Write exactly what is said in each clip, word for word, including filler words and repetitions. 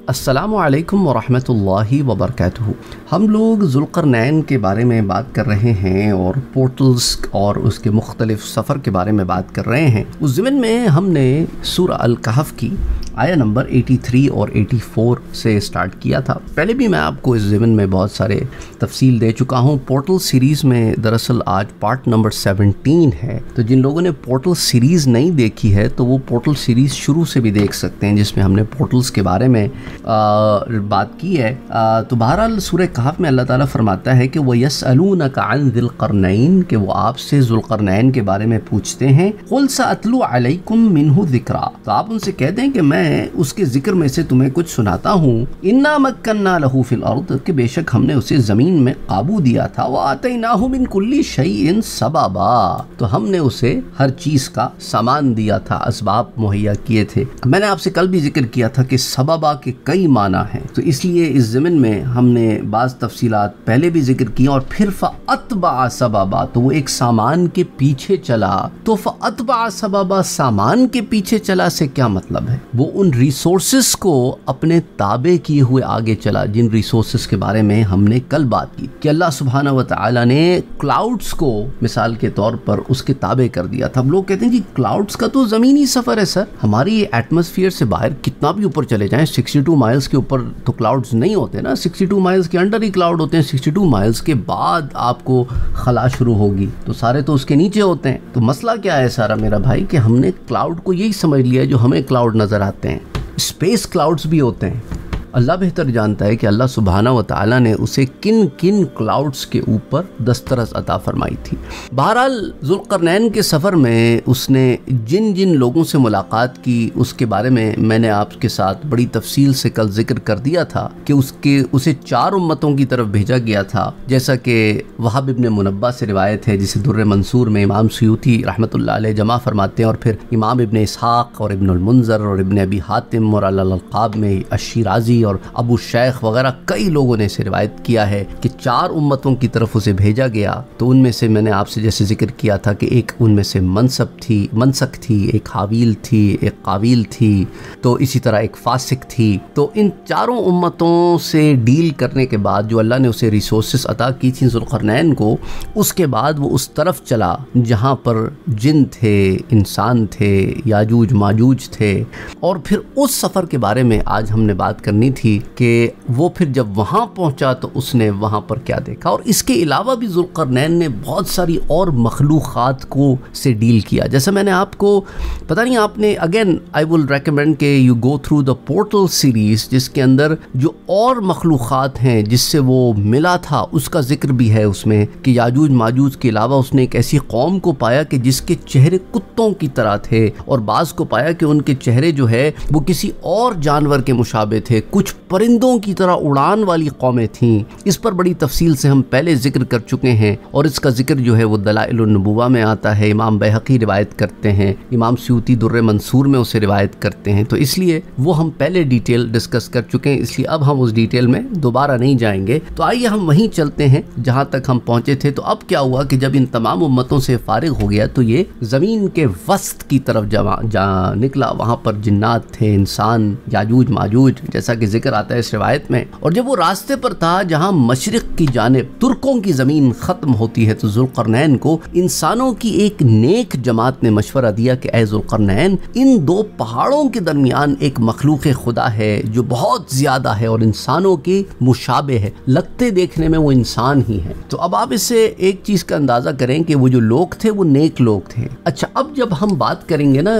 अस्सलामु अलैकुम वरहमतुल्लाहि वबरकातुहू। हम लोग ज़ुल्क़रनैन के बारे में बात कर रहे हैं और पोर्टल्स और उसके मुख्तलिफ सफ़र के बारे में बात कर रहे हैं। उस ज़िमन में हमने सूरह अल कहफ़ की आया नंबर तिरासी और चौरासी से स्टार्ट किया था। पहले भी मैं आपको इस ज़िमन में बहुत सारे तफसील दे चुका हूँ। पोर्टल सीरीज़ में दरअसल आज पार्ट नंबर सत्रह है, तो जिन लोगों ने पोर्टल सीरीज़ नहीं देखी है तो वो पोर्टल सीरीज़ शुरू से भी देख सकते हैं, जिसमें हमने पोर्टल्स के बारे में आ, बात की है। आ, तो बहरहाल सूरह कहफ़ में अल्लाह ताला फरमाता है कि वह यसअलूनका अन ज़िलक़रनैन, कि वो आपसे ज़ुल्क़रनैन के बारे में पूछते हैं। क़ुल सअतलू अलैकुम मिन्हु ज़िक्रा, तो आप उनसे कह दें कि मैं उसके जिक्र में से तुम्हें कुछ सुनाता हूँ। इन्ना मक्कन्ना लहू फिल अर्द, कि बेशक हमने उसे ज़मीन में काबू दिया था। व आतैनाहु मिन कुल्ली शैइन सबबा, तो हमने उसे हर चीज़ का सामान दिया था, असबाब मुहैया किए थे। मैंने आपसे कल भी जिक्र किया था कि सबबा के कई माना हैं, तो इसलिए इस ज़िमन में हमने बाज़ तफसीलात पहले भी जिक्र की और फिर फ़अतबअ सबबा, तो वो एक सामान के पीछे चला। तो फ़अतबअ सबबा, सामान के पीछे चला से क्या मतलब है? वो उन रिसोर्सेस को अपने ताबे किए हुए आगे चला, जिन रिसोर्सेस के बारे में हमने कल बात की कि अल्लाह सुब्हानहू व तआला ने क्लाउड्स को मिसाल के तौर पर उसके ताबे कर दिया था। हम लोग कहते हैं कि क्लाउड्स का तो ज़मीनी सफ़र है सर, हमारी एटमॉस्फेयर से बाहर कितना भी ऊपर चले जाएं, बासठ माइल्स के ऊपर तो क्लाउड्स नहीं होते ना, बासठ माइल्स के अंडर ही क्लाउड होते हैं। बासठ माइल्स के बाद आपको खला शुरू होगी, तो सारे तो उसके नीचे होते हैं। तो मसला क्या है सारा मेरा भाई, कि हमने क्लाउड को यही समझ लिया है जो हमें क्लाउड नज़र आते हैं। स्पेस क्लाउड्स भी होते हैं। अल्लाह बेहतर जानता है कि अल्लाह सुब्हानहू व तआला ने उसे किन किन क्लाउड्स के ऊपर दस्तरस अता फरमाई थी। बहरहाल ज़ुल्क़रनैन के सफ़र में उसने जिन जिन लोगों से मुलाकात की उसके बारे में मैंने आपके साथ बड़ी तफसील से कल जिक्र कर दिया था कि उसके उसे चार उम्मतों की तरफ भेजा गया था, जैसा कि वहाब इब्न मुनब्बा से रिवायत है, जिसे दुर्र मंसूर में इमाम सुयूती रहमतुल्लाह अलैह जमा फरमाते हैं, और फिर इमाम इब्न इसहाक़ और इब्न मुंज़र और इब्न अबी हातिम और अल-अलक़ाब में अश-शिराज़ी और अबू शेख वगैरह कई लोगों ने इसे रिवायत किया है कि चार उम्मतों की तरफ उसे भेजा गया। तो उनमें से मैंने आपसे जैसे जिक्र किया था कि एक उनमें से मनसब थी मनसक थी, एक हावील थी, एक काबिल थी, तो इसी तरह एक फासिक थी। तो इन चारों उम्मतों से डील करने के बाद जो अल्लाह ने उसे रिसोर्सेस अता की थी ज़ुल्क़रनैन को, उसके बाद वो उस तरफ चला जहाँ पर जिन थे, इंसान थे, याजूज माजूज थे। और फिर उस सफ़र के बारे में आज हमने बात करनी थी कि वो फिर जब वहाँ पहुँचा तो उसने वहाँ पर क्या देखा। और इसके अलावा भी ज़ुल्क़रनैन ने बहुत सारी और मखलूक़ात को से डील किया। जैसे मैंने आपको पता नहीं आपने अगेन आई विल रेकमेंड के you go through the portal series, जिसके अंदर जो और मखलूक़ात हैं जिससे वो मिला था उसका जिक्र भी है उसमें, कि याजूज माजूज के अलावा उसने एक ऐसी कौम को पाया कि जिसके चेहरे कुत्तों की तरह थे, और बाज़ को पाया कि उनके चेहरे जो है वो किसी और जानवर के मुशाबे थे, कुछ परिंदों की तरह उड़ान वाली कौमें थीं। इस पर बड़ी तफसील से हम पहले जिक्र कर चुके हैं, और इसका जिक्र जो है वो दलाइलुन नबुव्वा में आता है, इमाम बैहक़ी रिवायत करते हैं, इमाम सुयूती दुर्र मंसूर में उसे रिवायत करते हैं। तो इसलिए वो हम पहले डिटेल डिस्कस कर चुके हैं, इसलिए अब हम उस डिटेल में दोबारा नहीं जाएंगे। तो आइए हम वहीं चलते हैं जहाँ तक हम पहुँचे थे। तो अब क्या हुआ कि जब इन तमाम उम्मतों से फारिग हो गया तो ये ज़मीन के वस्त की तरफ जमा जा निकला। वहाँ पर जिन्नात थे, इंसान, याजूज माजूज, जैसा कि जिक्र आता है इस रिवायत में। और जब वो रास्ते पर था जहाँ मशरिक की जानिब तुर्कों की ज़मीन ख़त्म होती है, तो ज़ुल्क़रनैन को इंसानों की एक नेक जमात ने मशवरा दिया कि ए ज़ुल्क़रनैन, इन दो पहाड़ों के दरमियान एक मखलूक़ खुदा है जो बहुत ज़्यादा है और इंसानों के मुशाबे है, लगते देखने में वो इंसान ही है। तो अब आप इससे एक चीज़ का अंदाज़ा करें कि वो जो लोग थे वो नेक लोग थे। अच्छा, अब जब हम बात करेंगे ना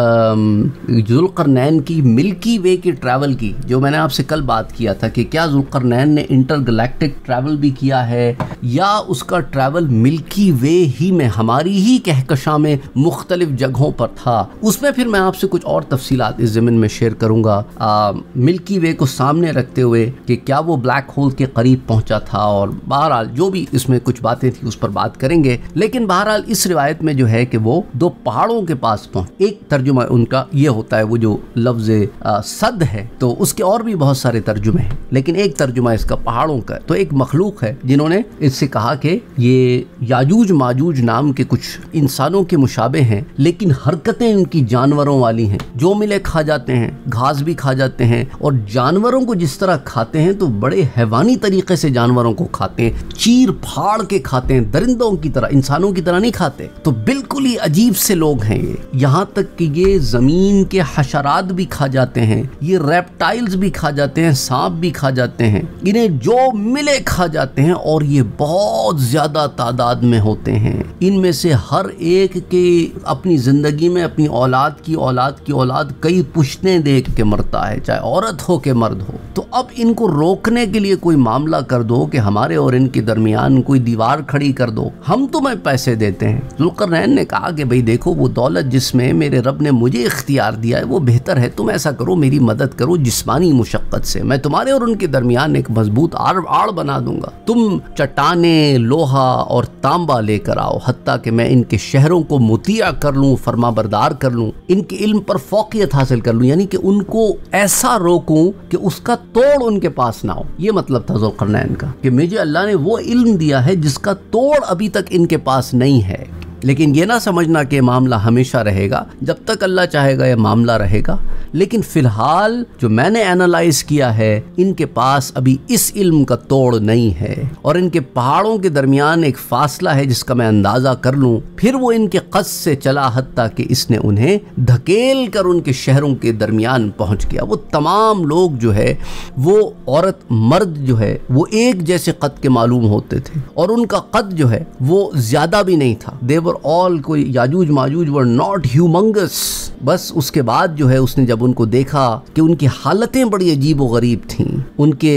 ज़ुल्क़रनैन की मिल्की वे की ट्रैवल की, जो मैंने आपसे कल बात किया था कि क्या ज़ुल्क़रनैन ने इंटरगैलेक्टिक ट्रैवल भी किया है या उसका ट्रैवल मिल्की वे ही में, हमारी ही कहकशां में मुख्तलिफ जगहों पर था, उसमें फिर मैं आपसे कुछ और तफसीलात इस ज़मीन में शेयर करूँगा। मिल्की वे को सामने रखते हुए कि क्या वो ब्लैक होल के करीब पहुँचा था, और बहरहाल जो भी इसमें कुछ बातें थी उस पर बात करेंगे। लेकिन बहरहाल इस रिवायत में जो है कि वो दो पहाड़ों के पास पहुँच, एक तर्जुमा उनका ये होता है, वो जो लफ्ज़ सद है, तो उसके और بھی بہت سارے ترجمے ہیں، لیکن ایک ترجمہ اس کا پہاڑوں کا ہے۔ تو ایک مخلوق ہے جنہوں نے اس سے کہا کہ یہ یاجوج ماجوج نام کے کچھ انسانوں کے مشابہ ہیں، لیکن حرکتیں ان کی جانوروں والی ہیں، جو ملے کھا جاتے ہیں، گھاس بھی کھا جاتے ہیں، اور جانوروں کو جس طرح کھاتے ہیں تو بڑے حیوانی طریقے سے جانوروں کو کھاتے ہیں، چیر پھاڑ کے کھاتے ہیں، درندوں کی طرح، انسانوں کی طرح نہیں کھاتے۔ تو بالکل ہی عجیب سے لوگ ہیں یہ، یہاں تک کہ یہ زمین کے حشرات بھی کھا جاتے ہیں، یہ ریپٹائلز بھی کھا جاتے ہیں، سانپ بھی کھا جاتے ہیں، انہیں جو ملے کھا جاتے ہیں، اور یہ بہت زیادہ تعداد میں ہوتے ہیں۔ ان میں سے ہر ایک کے اپنی زندگی میں اپنی اولاد کی اولاد کی اولاد کئی پشتیں دیکھ کے مرتا ہے، چاہے عورت ہو کہ مرد ہو۔ تو اب ان کو روکنے کے لیے کوئی معاملہ کر دو کہ ہمارے اور ان کے درمیان کوئی دیوار کھڑی کر دو، ہم تمہیں پیسے دیتے ہیں۔ ذوالقرنین نے کہا کہ بھئی دیکھو، وہ دولت جس میں میرے رب نے مجھے اختیار دیا ہے وہ بہتر ہے، تم ایسا کرو، میری مدد کرو جسمانی مشقت سے، میں تمہارے اور ان کے درمیان ایک مضبوط آڑ آڑ بنا دوں گا، تم چٹانیں، لوہا اور تانبا لے کر آؤ، حتیٰ کہ میں ان کے شہروں کو مطیع کر لوں، فرما بردار کر لوں، ان کے علم پر فوقیت حاصل کر لوں، یعنی کہ ان کو ایسا روکوں کہ اس کا توڑ ان کے پاس نہ ہو۔ یہ مطلب تھا ذوالقرنین کا کہ مجھے اللہ نے وہ علم دیا ہے جس کا توڑ ابھی تک ان کے پاس نہیں ہے۔ لیکن یہ نہ سمجھنا کہ معاملہ ہمیشہ رہے گا، جب تک اللہ چاہے گا یہ معاملہ رہے گا، لیکن فی الحال جو میں نے اینالائز کیا ہے ان کے پاس ابھی اس علم کا توڑ نہیں ہے، اور ان کے پہاڑوں کے درمیان ایک فاصلہ ہے جس کا میں اندازہ کر لوں، پھر وہ ان کے قص سے چلا حتیٰ کہ اس نے انہیں دھکیل کر ان کے شہروں کے درمیان پہنچ گیا۔ وہ تمام لوگ جو ہے، وہ عورت مرد جو ہے، وہ ایک جیسے قد کے معلوم ہوتے تھے، اور ان کا قد جو ہے وہ زیادہ بھی نہیں تھا، دے ور آل، کوئی یاجوج ماجوج ور ناٹ ہیومنگس۔ بس اس کے بعد جو ہے اس نے جب ان کو دیکھا کہ ان کی حالتیں بڑی عجیب و غریب تھیں، ان کے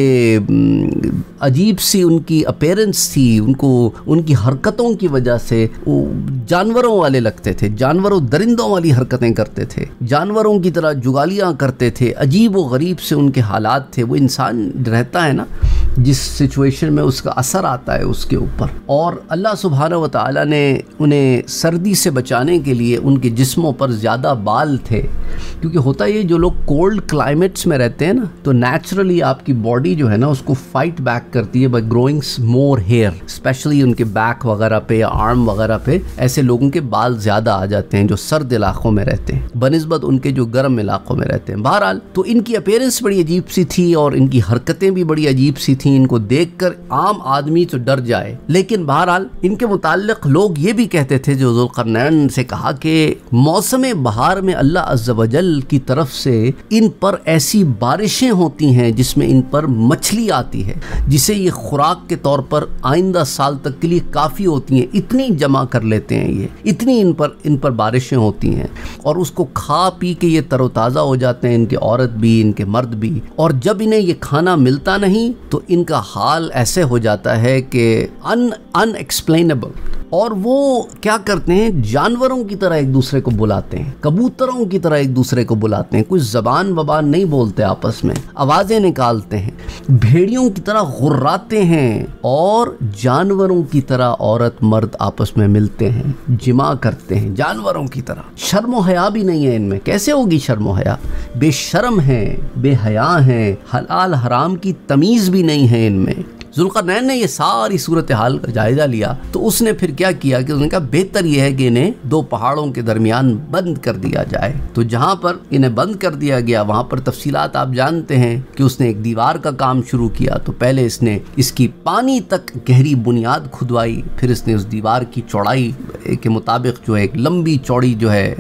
عجیب سی ان کی اپیرنس تھی، ان کو ان کی حرکتوں کی وجہ سے وہ جانوروں والے لگتے تھے، جانوروں درندوں والی حرکتیں کرتے تھے، جانوروں کی طرح جگالیاں کرتے تھے، عجیب و غریب سے ان کے حالات تھے۔ وہ انسان رہتا ہے نا جس سچویشن میں اس کا اثر آتا ہے اس کے اوپر، اور اللہ سبحانہ و تعالیٰ نے انہیں سردی سے بچانے کے لیے ان کے جسموں پر زیادہ بال تھے، کیونکہ ہوتا یہ جو لوگ کولڈ کلائمیٹس میں رہتے ہیں نا تو نیچرلی آپ کی باڈی جو ہے نا اس کو فائٹ بیک کرتی ہے by growing more hair, especially ان کے بیک وغیرہ پہ یا آرم وغیرہ پہ ایسے لوگوں کے بال زیادہ آ جاتے ہیں جو سرد علاقوں میں رہتے ہیں بنسبت ان کے جو گرم علاقوں میں رہتے ہیں۔ بہرحال تو ان کی اپیرنس بڑی عجیب سی تھی اور ان کی حرکتیں بھی بڑی عجیب سی تھیں، ان کو دیکھ کر عام آدمی تو ڈر جائے، لیکن بہرحال ان کے متعلق لوگ یہ بھی کہتے تھے جو ذوالقرنین سے کہا کہ موسم بہار میں اللہ عز و جل کی طرف سے ان پر ایسی بارشیں ہوتی ہیں جس میں ان پر مچھلی آتی ہے، جسے یہ خوراک کے طور پر آئندہ سال تک کے لیے کافی ہوتی ہیں، اتنی جمع کر لیتے ہیں، یہ اتنی ان پر ان پر بارشیں ہوتی ہیں، اور اس کو کھا پی کے یہ تر و تازہ ہو جاتے ہیں، ان کے عورت بھی ان کے مرد بھی، اور جب انہیں یہ کھانا ملتا نہیں تو ان کا حال ایسے ہو جاتا ہے کہ ان ان ایکسپلینیبل، اور وہ کیا کرتے ہیں، جانوروں کی طرح ایک دوسرے کو بلاتے ہیں، کبوتروں کی طرح ایک دوسرے کو بلاتے ہیں، کوئی زبان وبان نہیں بولتے، آپس میں آوازیں نکالتے ہیں، بھیڑیوں کی طرح غراتے ہیں، اور جانوروں کی طرح عورت مرد آپس میں ملتے ہیں، جمع کرتے ہیں جانوروں کی طرح۔ شرم و حیا بھی نہیں ہے ان میں، کیسے ہوگی شرم و حیا؟ بے شرم ہیں، بے حیا ہیں، حلال حرام کی تمیز بھی نہیں ہے ان میں۔ ذوالقرنین نے یہ ساری صورتحال کا جائزہ لیا تو اس نے پھر کیا کیا کہ اس نے کہا بہتر یہ ہے کہ انہیں دو پہاڑوں کے درمیان بند کر دیا جائے۔ تو جہاں پر انہیں بند کر دیا گیا وہاں پر تفصیلات آپ جانتے ہیں کہ اس نے ایک دیوار کا کام شروع کیا۔ تو پہلے اس نے اس کی پانی تک گہری بنیاد کھدوائی، پھر اس نے اس دیوار کی چوڑائی کے مطابق جو ہے ایک لمبی چوڑی جو ہے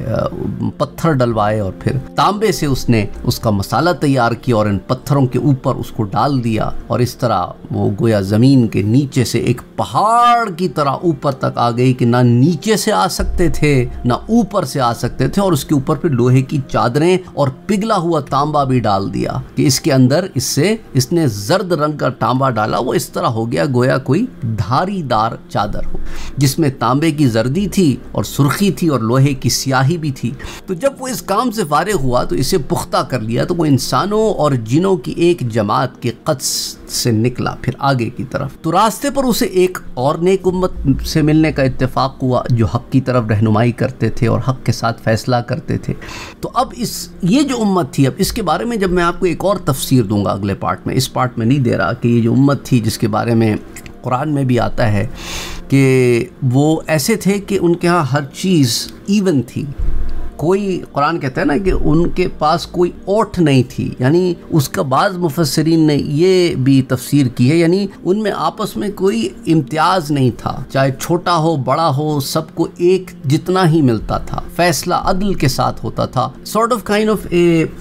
پتھر ڈلوائے، اور پھر تانبے سے اس نے اس کا مسالہ تیار کیا اور ان پتھروں کے اوپر اس کو ڈال دیا، اور اس طرح وہ گویا زمین کے نیچے سے ایک پہاڑ کی طرح اوپر تک آ گئی کہ نہ نیچے سے آ سکتے تھے نہ اوپر سے آ سکتے تھے، اور اس کے اوپر پھر لوہے کی چادریں اور پگھلا ہوا تانبا بھی ڈال دیا کہ اس کے اندر اس سے اس نے زرد رنگ کا تانبا ڈالا، وہ اس طرح ہو گیا گویا کوئی دھاری دار چادر ہو جس میں تانبے کی زردی تھی اور سرخی تھی اور لوہے کی سیاہی بھی تھی۔ تو جب وہ اس کام سے فارغ ہوا تو اسے پختہ کر لیا، تو وہ انسانوں اور جنوں کی ایک جماعت کے قدس سے نکلا، پھر آگے آگے کی طرف۔ تو راستے پر اسے ایک اور نیک امت سے ملنے کا اتفاق ہوا جو حق کی طرف رہنمائی کرتے تھے اور حق کے ساتھ فیصلہ کرتے تھے۔ تو اب اس یہ جو امت تھی، اب اس کے بارے میں جب میں آپ کو ایک اور تفسیر دوں گا اگلے پارٹ میں، اس پارٹ میں نہیں دے رہا، کہ یہ جو امت تھی جس کے بارے میں قرآن میں بھی آتا ہے کہ وہ ایسے تھے کہ ان کے ہاں ہر چیز ایون تھی، کوئی قرآن کہتا ہے نا کہ ان کے پاس کوئی اوٹ نہیں تھی، یعنی اس کا بعض مفسرین نے یہ بھی تفسیر کی ہے، یعنی ان میں آپس میں کوئی امتیاز نہیں تھا، چاہے چھوٹا ہو بڑا ہو سب کو ایک جتنا ہی ملتا تھا، فیصلہ عدل کے ساتھ ہوتا تھا، sort of kind of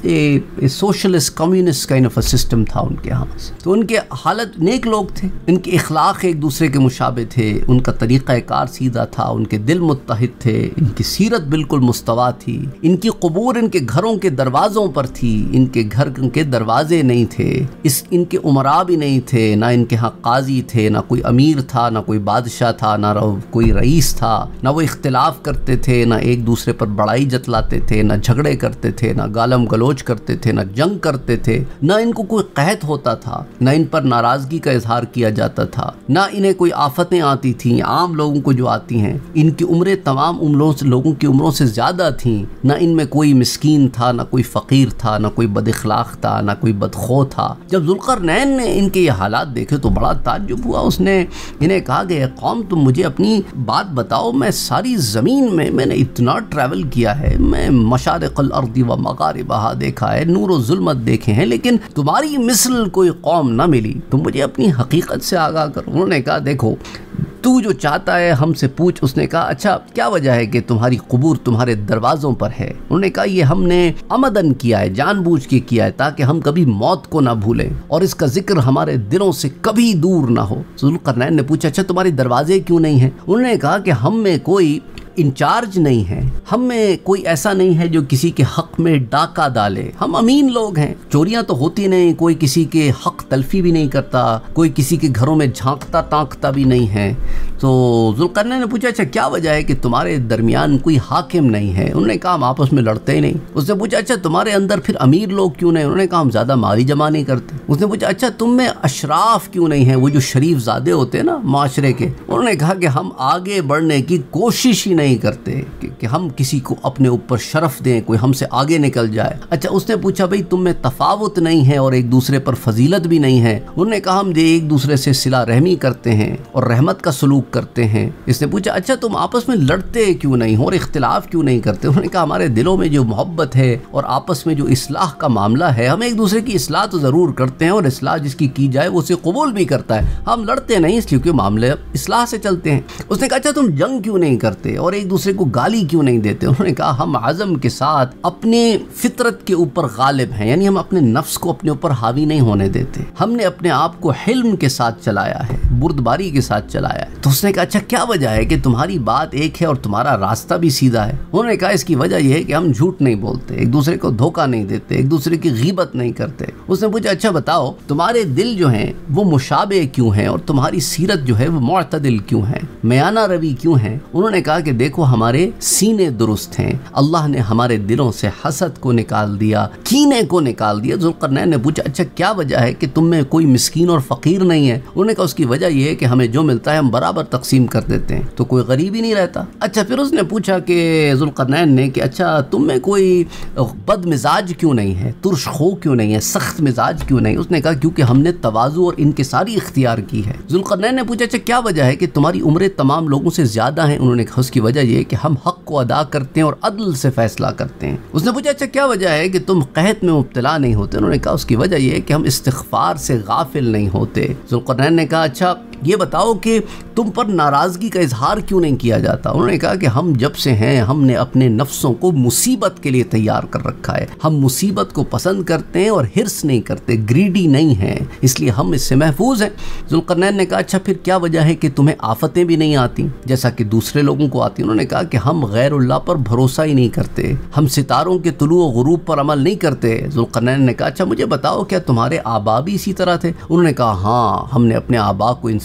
a socialist communist kind of a system تھا ان کے ہاں۔ تو ان کے حالت نیک لوگ تھے، ان کے اخلاق ایک دوسرے کے مشابہ تھے، ان کا طریقہ کار سیدھا تھا، ان کے دل متحد تھے، ان کی سیرت بالکل مستوا تھی، ان کی قبور ان کے گھروں کے دروازوں پر تھی، ان کے گھر کے دروازے نہیں تھے، اس ان کے عمراء بھی نہیں تھے، نہ ان کے ہاں قاضی تھے، نہ کوئی امیر تھا، نہ کوئی بادشاہ تھا، نہ کوئی رئیس تھا، نہ وہ اختلاف کرتے تھے، نہ ایک دوسرے پر بڑائی جتلاتے تھے، نہ جھگڑے کرتے تھے، نہ گالم گلوچ کرتے تھے، نہ جنگ کرتے تھے، نہ ان کو کوئی قحط ہوتا تھا، نہ ان پر ناراضگی کا اظہار کیا جاتا تھا، نہ انہیں کوئی آفتیں آتی تھیں عام لوگوں کو جو آتی ہیں، ان کی عمریں تمام عمروں سے لوگوں کی عمروں سے زیادہ تھیں، نہ ان میں کوئی مسکین تھا، نہ کوئی فقیر تھا، نہ کوئی بد اخلاق تھا، نہ کوئی بدخو تھا۔ جب ذوالقرنین نے ان کے یہ حالات دیکھے تو بڑا تعجب ہوا، اس نے انہیں کہا کہ اے قوم تم مجھے اپنی بات بتاؤ، میں ساری زمین میں میں نے اتنا ٹریول کیا ہے، میں مشارق الارض و مغاربہا دیکھا ہے، نور و ظلمت دیکھے ہیں، لیکن تمہاری مثل کوئی قوم نہ ملی، تم مجھے اپنی حقیقت سے آگاہ کرو۔ انہوں نے کہا دیکھو تو جو چاہتا ہے ہم سے پوچھ۔ اس نے کہا اچھا کیا وجہ ہے کہ تمہاری قبور تمہارے دروازوں پر ہے؟ انہوں نے کہا یہ ہم نے عمدن کیا ہے، جان بوجھ کے کیا ہے، تاکہ ہم کبھی موت کو نہ بھولیں اور اس کا ذکر ہمارے دلوں سے کبھی دور نہ ہو۔ ذوالقرنین نے پوچھا اچھا تمہارے دروازے کیوں نہیں ہیں؟ انہوں نے کہا کہ ہم میں کوئی انچارج نہیں ہے، ہم میں کوئی ایسا نہیں ہے جو کسی کے حق میں ڈاکہ ڈالے، ہم امین لوگ ہیں، چوریاں تو ہوتی نہیں، کوئی کسی کے حق تلفی بھی نہیں کرتا، کوئی کسی کے گھروں میں جھانکتا تانکتا بھی نہیں ہے۔ تو ذوالقرنین نے پوچھا اچھا کیا وجہ ہے کہ تمہارے درمیان کوئی حاکم نہیں ہے؟ انہوں نے کہا ہم آپس میں لڑتے ہی نہیں۔ اس نے پوچھا اچھا تمہارے اندر پھر امیر لوگ کیوں نہیں؟ انہوں نے کہا ہم زیادہ مالی جمع نہیں کرتے۔ اس نے پوچھا اچھا تم میں اشراف کیوں نہیں ہیں، وہ جو شریف زادے ہوتے ہیں نا معاشرے کے؟ انہوں نے کہا کہ ہم آگے بڑھنے کی کوشش ہی نہیں کرتے کہ, کہ ہم کسی کو اپنے اوپر شرف دیں، کوئی ہم سے آگے نکل جائے۔ اچھا اس نے پوچھا بھئی تم میں تفاوت نہیں ہے اور ایک دوسرے پر فضیلت بھی نہیں ہے؟ انہوں نے کہا ہم ایک دوسرے سے صلہ رحمی کرتے ہیں اور رحمت کا سلوک کرتے ہیں۔ اس نے پوچھا اچھا تم آپس میں لڑتے کیوں نہیں ہو اور اختلاف کیوں نہیں کرتے؟ انہوں نے کہا ہمارے دلوں میں جو محبت ہے اور آپس میں جو اصلاح کا معاملہ ہے، ہم ایک دوسرے کی اصلاح تو ضرور کرتے ہیں اور اصلاح جس کی کی جائے وہ اسے قبول بھی کرتا ہے، ہم لڑتے نہیں اس لیے کہ معاملے اصلاح سے چلتے ہیں۔ اس نے کہا اچھا تم جنگ کیوں نہیں کرتے اور ایک دوسرے کو گالی کیوں نہیں دیتے؟ انہوں نے کہا ہم عزم کے ساتھ اپنے فطرت کے اوپر غالب ہیں، یعنی ہم اپنے نفس کو اپنے اوپر حاوی نہیں ہونے دیتے، ہم نے اپنے آپ کو حلم کے ساتھ چلایا ہے، بردباری کے ساتھ چلایا ہے۔ تو اس نے کہا اچھا کیا وجہ ہے کہ تمہاری بات ایک ہے اور تمہارا راستہ بھی سیدھا ہے؟ انہوں نے کہا اس کی وجہ یہ ہے کہ ہم جھوٹ نہیں بولتے، ایک دوسرے کو دھوکہ نہیں دیتے، ایک دوسرے کی غیبت نہیں کرتے۔ اس نے پوچھا اچھا بتاؤ تمہارے دل جو ہیں وہ مشابہ کیوں ہیں اور تمہاری سیرت جو ہے وہ معتدل کیوں ہے، میانہ روی کیوں ہے؟ انہوں نے کہا کہ دیکھو ہمارے سینے درست ہیں، اللہ نے ہمارے دلوں سے حسد کو نکال دیا، کینے کو نکال دیا۔ ذوالقرنین نے پوچھا اچھا کیا وجہ ہے کہ تم میں کوئی مسکین اور فقیر نہیں ہے؟ انہوں نے کہا اس کی وجہ یہ ہے کہ ہمیں جو ملتا ہے ہم برابر تقسیم کر دیتے ہیں، تو کوئی غریب ہی نہیں رہتا۔ اچھا پھر اس نے پوچھا کہ ذوالقرنین نے کہ اچھا تم میں کوئی بد مزاج کیوں نہیں ہے، ترش خو کیوں نہیں ہے، سخت مزاج کیوں نہیں؟ اس نے کہا کیونکہ ہم نے تواضع اور انکساری اختیار کی ہے۔ ذوالقرنین نے پوچھا اچھا کیا وجہ ہے کہ تمہاری عمریں تمام لوگوں سے زیادہ ہیں؟ انہوں نے کہا اس کی وجہ یہ ہے کہ ہم حق کو ادا کرتے ہیں اور عدل سے فیصلہ کرتے ہیں۔ اس نے پوچھا اچھا کیا وجہ ہے کہ تم قحط میں مبتلا نہیں ہوتے؟ انہوں نے کہا اس کی وجہ یہ ہے کہ ہم استغفار سے غافل نہیں ہوتے۔ ذوالقرنین نے کہا اچھا یہ بتاؤ کہ تم پر ناراضگی کا اظہار کیوں نہیں کیا جاتا؟ انہوں نے کہا کہ ہم جب سے ہیں ہم نے اپنے نفسوں کو مصیبت کے لیے تیار کر رکھا ہے، ہم مصیبت کو پسند کرتے ہیں اور ہرس نہیں کرتے، گریڈی نہیں ہیں، اس لیے ہم اس سے محفوظ ہیں۔ ذوالقرنین نے کہا اچھا پھر کیا وجہ ہے کہ تمہیں آفتیں بھی نہیں آتی جیسا کہ دوسرے لوگوں کو آتی؟ انہوں نے کہا کہ ہم غیر اللہ پر بھروسہ ہی نہیں کرتے، ہم ستاروں کے طلوع و غروب پر عمل نہیں کرتے۔ ذوالقرنین نے کہا اچھا مجھے بتاؤ کیا تمہارے آبا بھی اسی طرح تھے؟ انہوں نے کہا ہاں ہم نے اپنے آبا کو ان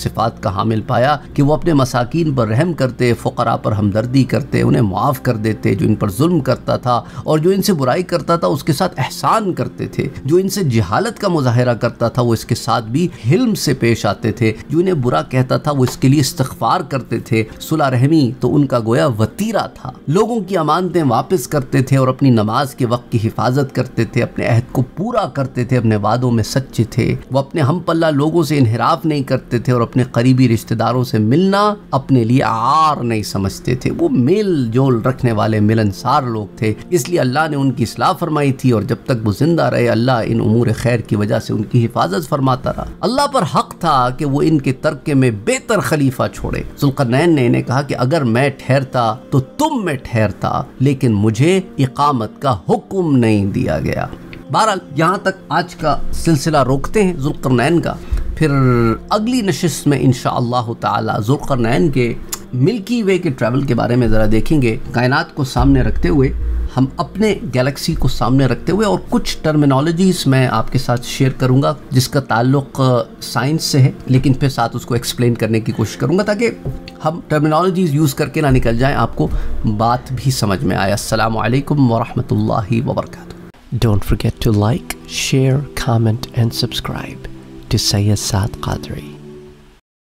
صفات کا حامل پایا کہ وہ اپنے مساکین پر رحم کرتے، فقراء پر ہمدردی کرتے، انہیں معاف کر دیتے، جو ان پر ظلم کرتا تھا اور جو ان سے برائی کرتا تھا اس کے ساتھ احسان کرتے تھے، جو ان سے جہالت کا مظاہرہ کرتا تھا وہ اس کے ساتھ بھی حلم سے پیش آتے تھے، جو انہیں برا کہتا تھا وہ اس کے لیے استغفار کرتے تھے۔ صلح رحمی تو ان کا گویا وتیرہ تھا، لوگوں کی امانتیں واپس کرتے تھے اور اپنی نماز کے وقت کی حفاظت کرتے تھے، اپنے عہد کو پورا کرتے تھے، اپنے وعدوں میں سچے تھے، وہ اپنے ہم پلہ لوگوں سے انحراف نہیں کرتے تھے اور اپنے قریبی رشتہ داروں سے ملنا اپنے لیے عار نہیں سمجھتے تھے، وہ میل جول رکھنے والے ملنسار لوگ تھے۔ اس لیے اللہ نے ان کی اصلاح فرمائی تھی اور جب تک وہ زندہ رہے اللہ ان امور خیر کی وجہ سے ان کی حفاظت فرماتا رہا۔ اللہ پر حق تھا کہ وہ ان کے ترکے میں بہتر خلیفہ چھوڑے۔ ذوالقرنین نے انہیں کہا کہ اگر میں ٹھہرتا تو تم میں ٹھہرتا، لیکن مجھے اقامت کا حکم نہیں دیا گیا۔ بہرحال یہاں تک آج کا سلسلہ روکتے ہیں ذوالقرنین کا، پھر اگلی نشست میں انشاءاللہ تعالی ذوالقرنین کے ملکی وے کے ٹریول کے بارے میں ذرا دیکھیں گے، کائنات کو سامنے رکھتے ہوئے، ہم اپنے گیلیکسی کو سامنے رکھتے ہوئے، اور کچھ ٹرمینالوجیز میں آپ کے ساتھ شیئر کروں گا جس کا تعلق سائنس سے ہے، لیکن پھر ساتھ اس کو ایکسپلین کرنے کی کوشش کروں گا تاکہ ہم ٹرمینالوجیز یوز کر کے نہ نکل جائیں، آپ کو بات بھی سمجھ میں آئے۔ السلام علیکم ورحمۃ اللہ وبرکاتہ۔ Don't forget to like, share, comment and subscribe to Sayyid Saad Qadri.